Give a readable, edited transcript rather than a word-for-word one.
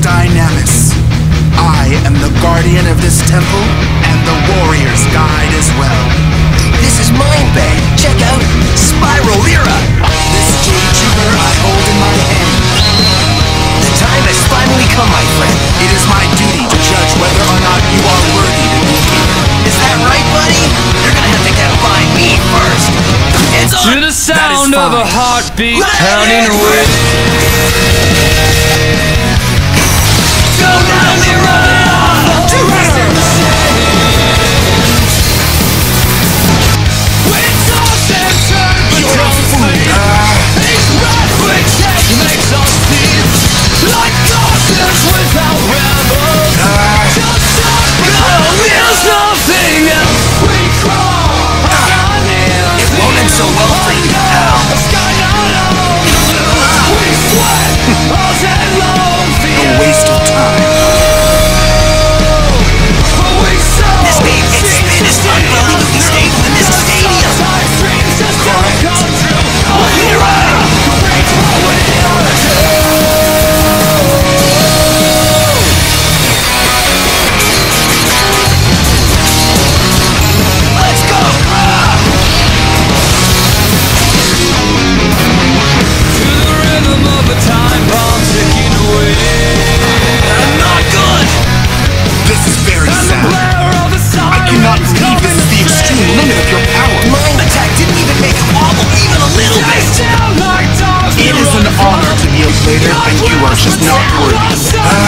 Dynamis. I am the guardian of this temple and the warrior's guide as well. This is Mind Bay. Check out Spiral Lyra. This jade tuber I hold in my hand. The time has finally come, my friend. It is my duty to judge whether or not you are worthy to be here. Is that right, buddy? You're gonna have to get by me first. It's To on. the sound of a heartbeat pounding away. Go now, Lyra! So well for you, pal. A waste of time. This game, its spin is unbelievably stable in this stadium. Let's go! Time bomb ticking away. Not good! This is very sad. I cannot believe this is the extreme limit of your power. Mind attack didn't even make it wobble even a little bit. It is an honor to be a Blader, and you are just not worthy.